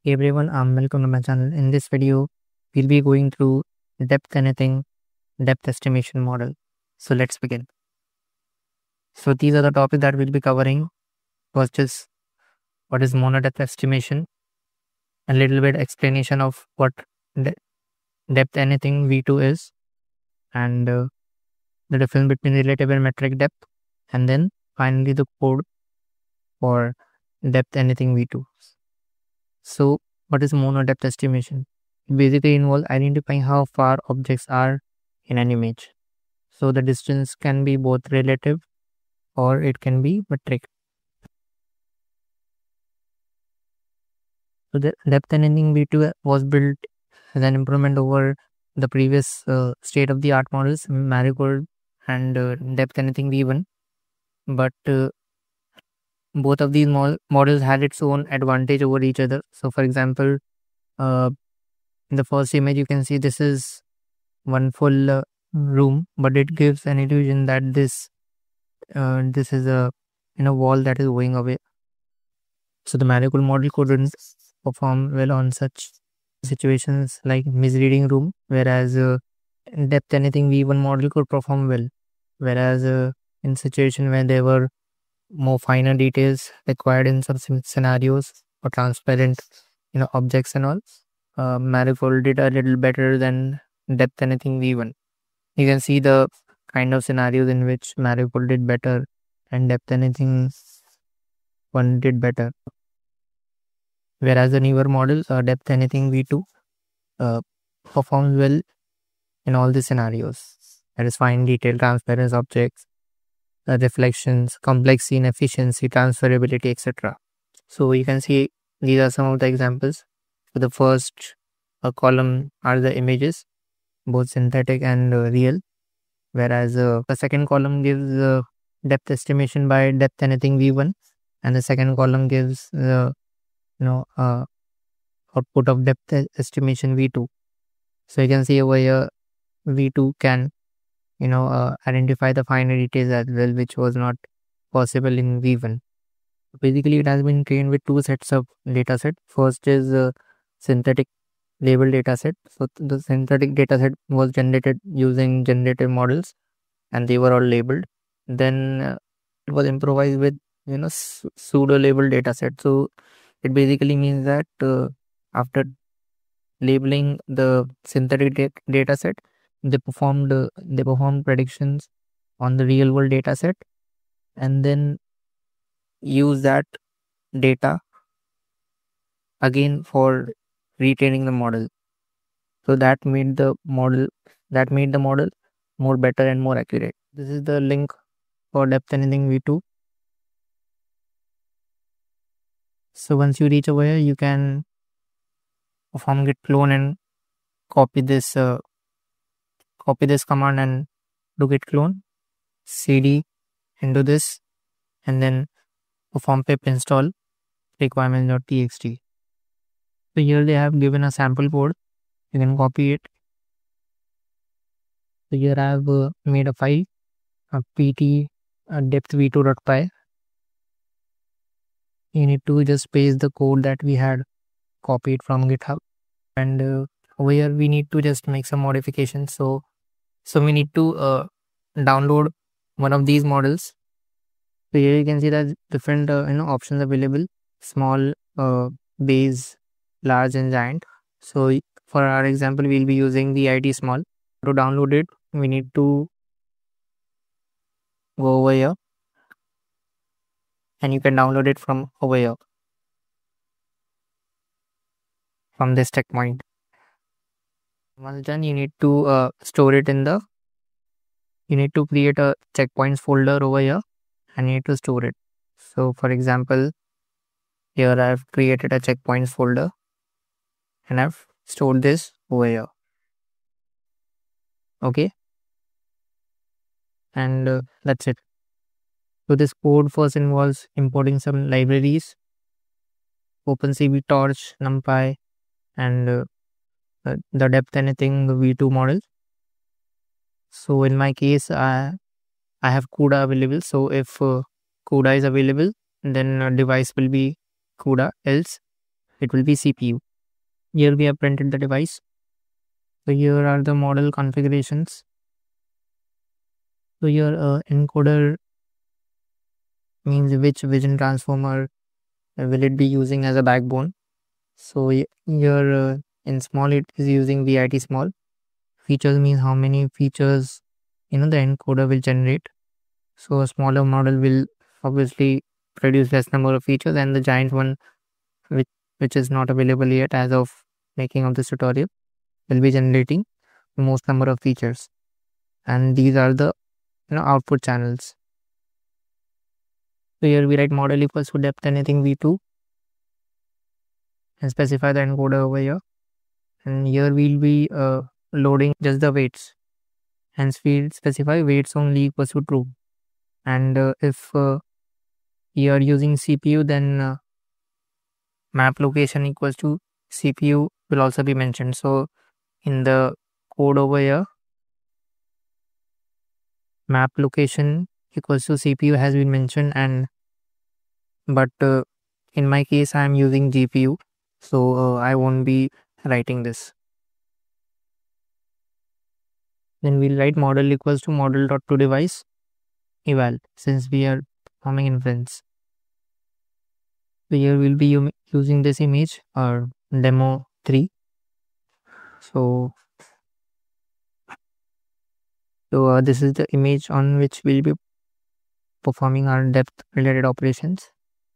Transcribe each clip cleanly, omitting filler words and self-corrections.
Hey everyone, welcome to my channel. In this video, we'll be going through depth anything, depth estimation model. So let's begin. So these are the topics that we'll be covering. First is what is monodepth estimation, a little bit explanation of what depth anything V2 is, and the difference between relative and metric depth, and then finally the code for depth anything V2. So what is monodepth estimation? It basically involves identifying how far objects are in an image. So the distance can be both relative or it can be metric. So the depth anything V2 was built as an improvement over the previous state-of-the-art models, Marigold and depth anything V1. But both of these models had its own advantage over each other. So for example, in the first image you can see this is one full room, but it gives an illusion that this is a wall that is going away. So the Marigold model couldn't perform well on such situations like misreading room, whereas depth anything V1 model could perform well, whereas in situation where there were more finer details required in some scenarios or transparent objects and all, Marigold did a little better than depth anything V1. You can see the kind of scenarios in which Marigold did better and depth anything one did better. Whereas the newer models, depth anything V2, performs well in all the scenarios. That is fine detail, transparent objects, reflections, complex scene efficiency, transferability, etc. So you can see these are some of the examples. So the first column are the images, both synthetic and real. Whereas the second column gives depth estimation by depth anything V1, and the second column gives output of depth estimation V2. So you can see over here V2 can identify the finer details as well, which was not possible in V1. Basically, it has been trained with two sets of data set. First is synthetic label data set. So the synthetic data set was generated using generative models and they were all labeled. Then it was improvised with pseudo labeled data set. So it basically means that after labeling the synthetic data set, they performed predictions on the real world data set and then use that data again for retraining the model. So that made the model more better and more accurate. This is the link for depth anything V2. So once you reach over here, you can perform git clone and copy this command and do git clone cd into this and then perform pip install requirements.txt. So here they have given a sample code. You can copy it. So here I have made a file, a pt depth v2.py. You need to just paste the code that we had copied from GitHub, and over here we need to just make some modifications. So we need to download one of these models. So here you can see that different options available: small, base, large, and giant. So for our example, we'll be using the ID small. To download it, we need to go over here, and you can download it from over here, from this checkpoint. Once done, you need to store it in the. You need to create a checkpoints folder over here, and you need to store it. So for example, here I've created a checkpoints folder, and I've stored this over here. Okay, and that's it. So this code first involves importing some libraries: OpenCV, Torch, NumPy, and the depth anything V2 model. So in my case, I have CUDA available. So if CUDA is available, then device will be CUDA. Else it will be CPU. Here we have printed the device. So here are the model configurations. So here encoder means which vision transformer will it be using as a backbone. So here in small it is using VIT small. Features means how many features the encoder will generate. So a smaller model will obviously produce less number of features, and the giant one which is not available yet as of making of this tutorial will be generating the most number of features. And these are the output channels. So here we write model equals to depth anything v2 and specify the encoder over here. And here we'll be loading just the weights. Hence we'll specify weights only equals to true. And if you are using CPU, then map location equals to CPU will also be mentioned. So in the code over here, map location equals to CPU has been mentioned, and but in my case I am using GPU, so I won't be writing this. Then we'll write model equals to model.toDevice eval, since we are performing inference. So here we'll be using this image or demo 3. So this is the image on which we'll be performing our depth related operations.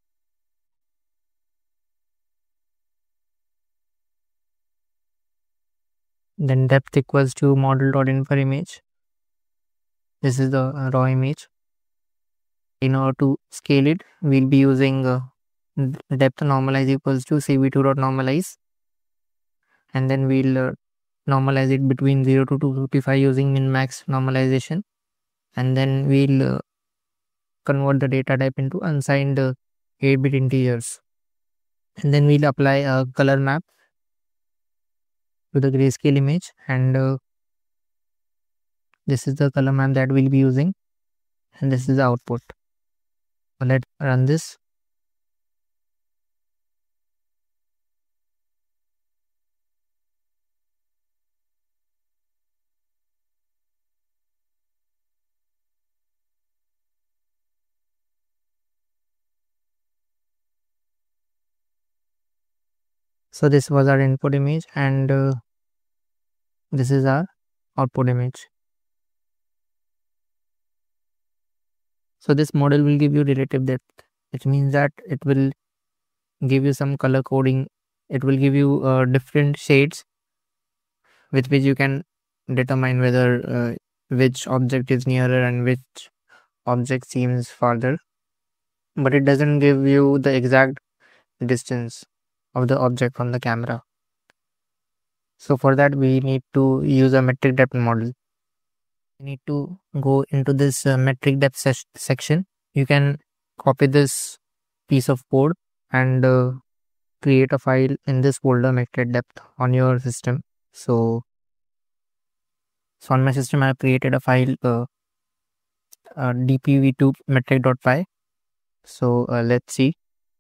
Then depth equals to model.infer image. This is the raw image. In order to scale it, we'll be using depth normalize equals to cv2.normalize, and then we'll normalize it between 0 to 255 using min max normalization, and then we'll convert the data type into unsigned 8-bit integers, and then we'll apply a color map to the grayscale image, and this is the color map that we'll be using, and this is the output. So let's run this. So this was our input image, and this is our output image. So this model will give you relative depth, which means that it will give you some color coding. It will give you different shades with which you can determine whether which object is nearer and which object seems farther, but it doesn't give you the exact distance of the object from the camera. So for that we need to use a metric depth model. We need to go into this metric depth section. You can copy this piece of code and create a file in this folder metric depth on your system. So on my system I have created a file dpv2 metric.py. So let's see.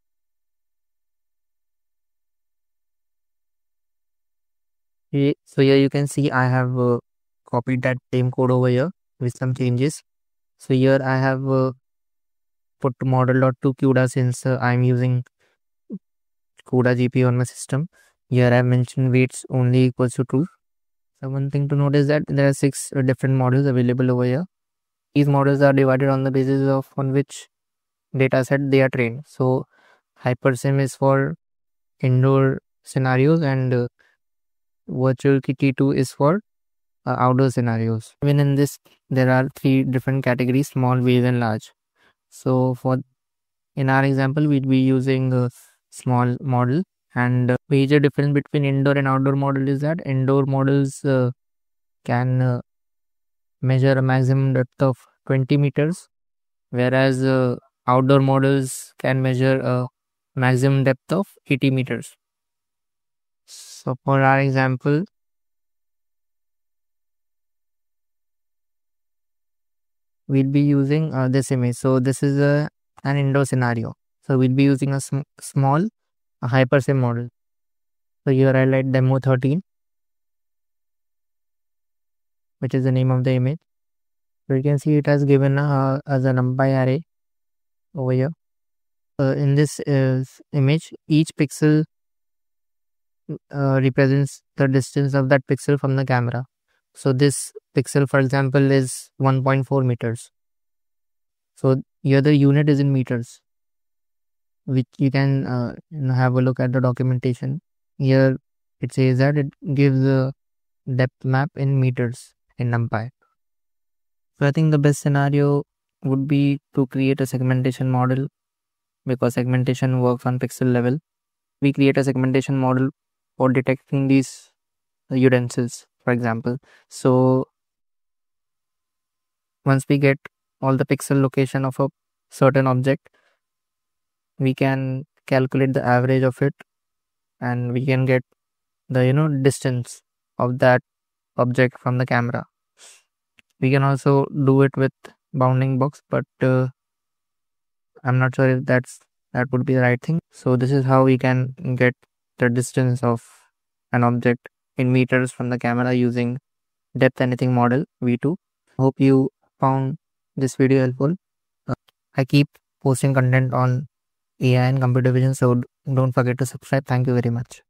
So here you can see I have copied that same code over here with some changes. So here I have put model.toCUDA since I'm using CUDA GPU on my system. Here I have mentioned weights only equals to true. So one thing to note is that there are 6 different models available over here. These models are divided on the basis of on which data set they are trained. So HyperSim is for indoor scenarios, and Virtual Kitty 2 is for outdoor scenarios. Even in this there are 3 different categories: small, wave and large. So in our example we'll be using a small model, and major difference between indoor and outdoor model is that indoor models can measure a maximum depth of 20 meters, whereas outdoor models can measure a maximum depth of 80 meters. So for our example, we'll be using this image. So this is an indoor scenario. So we'll be using a small HyperSim model. So here I write demo 13, which is the name of the image. So you can see it has given as a numpy array over here. In this image, each pixel represents the distance of that pixel from the camera. So this pixel, for example, is 1.4 meters. So here the unit is in meters, which you can have a look at the documentation. Here it says that it gives a depth map in meters in NumPy. So I think the best scenario would be to create a segmentation model, because segmentation works on pixel level. We create a segmentation model for detecting these utensils, for example. So once we get all the pixel location of a certain object, we can calculate the average of it, and we can get the distance of that object from the camera. We can also do it with bounding box, but I'm not sure if that would be the right thing. So this is how we can get the distance of an object in meters from the camera using depth anything model v2. Hope you found this video helpful. I keep posting content on AI and computer vision, so don't forget to subscribe. Thank you very much.